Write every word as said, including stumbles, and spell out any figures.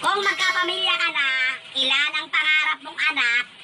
Kung magkapamilya ka na, ilan ang pangarap mong anak